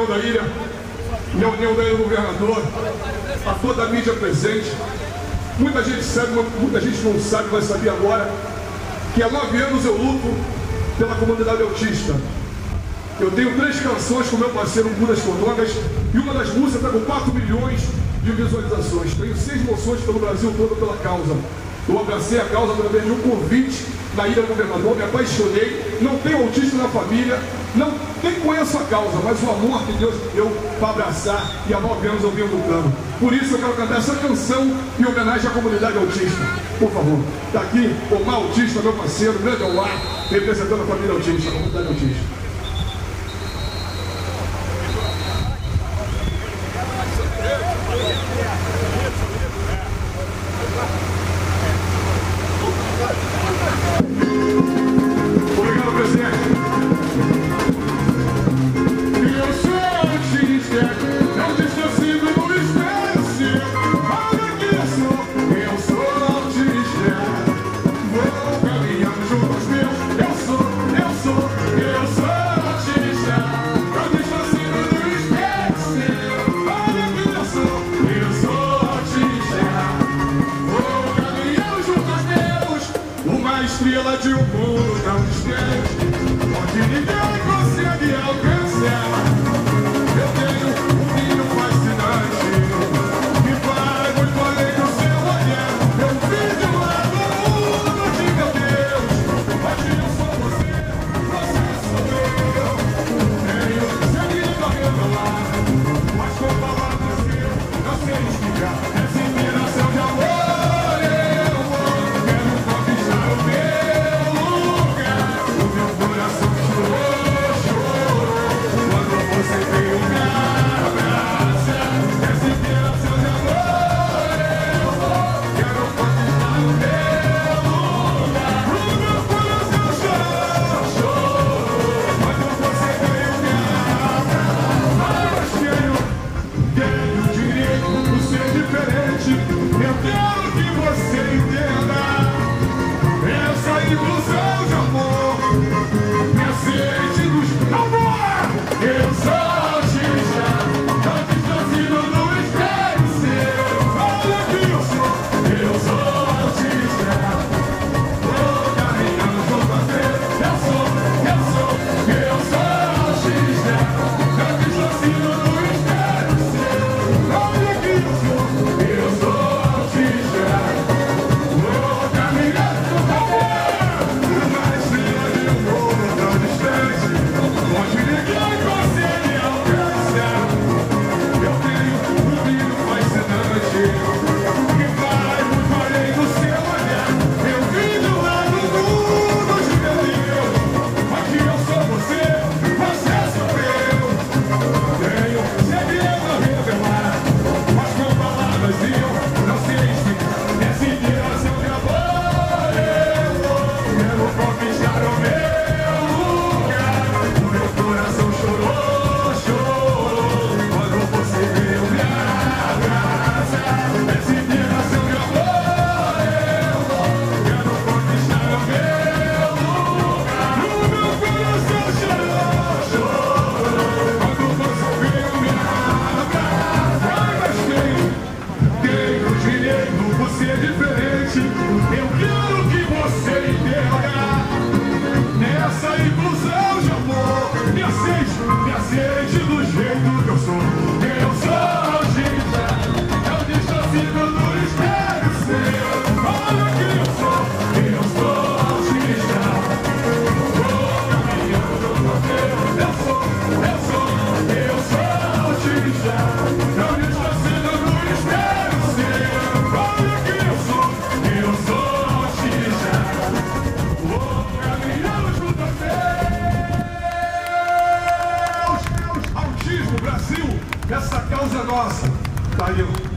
da ilha, reunião da ilha do governador, a toda a mídia presente. Muita gente sabe, muita gente não sabe, vai saber agora, que há 9 anos eu luto pela comunidade autista. Eu tenho 3 canções com meu parceiro Budas Codongas e uma das músicas está com 4 milhões de visualizações. Tenho 6 moções pelo Brasil todo pela causa. Eu abracei a causa através de um convite na Ilha do Governador, me apaixonei, não tenho autista na família, nem conheço a causa, mas o amor que Deus me deu para abraçar, e há 9 anos eu venho lutando. Por isso eu quero cantar essa canção em homenagem à comunidade autista. Por favor, está aqui Omar Autista, meu parceiro, grande Omar, representando a família autista, a comunidade autista. Obrigado, presidente. Eu sou autista, não distancido no espécie. Olha que eu sou autista. Vou caminhando junto aos meus. Eu sou autista, não distancido no espécie. Olha que eu sou autista. Vou caminhando junto aos meus. Uma estrela de um mundo tão distante, onde ninguém consegue alcançar. Eu tenho um brilho fascinante que vai muito além do seu olhar. Eu vim de um lado do mundo de meu Deus, hoje eu sou você sou eu. Tenho sangue correndo lá, mas com palavras eu não sei explicar. Essa inspiração de amor eu quero conquistar o meu lugar. O meu coração chorou quando você veio me abraçar. Essa inspiração de amor eu quero conquistar o meu lugar. O meu coração chorou quando você veio me abraçar. Mas tenho direito de ser diferente. Eu quero que você entenda essa ilusão de amor. Me aceite dos amor. Eu sou autista, não distancido no espelho seu. Olha que eu sou autista. Vou caminhando junto a Deus. Eu sou autista, não distancido no espelho seu. Olha que eu sou autista. Vou caminhando junto a Deus. Uma estrela de um mundo tão distante, onde ninguém consegue alcançar. Eu tenho um brilho fascinante que vai muito além do seu olhar. Eu vim de um lado do mundo de meu Deus, onde eu sou você sou eu. Tenho segredo a revelar, mas com palavras eu não sei explicar. Essa inspiração de amor eu quero conquistar o meu lugar. O meu coração chorou quando você veio me abraçar. Essa inspiração de amor eu quero conquistar o meu lugar. O meu coração chorou quando você veio me abraçar. Mas tenho o direito por ser diferente. Eu quero que você entenda essa inclusão de amor. Me aceite do jeito que eu sou. Eu sou autista, não distancido no espelho seu. Olha que eu sou autista. Vou caminhando junto a Deus. Eu sou autista, não distancido no espelho seu. Olha que eu sou autista. Vou caminhando junto a Deus. Autismo, Brasil, essa causa é nossa. Tá aí.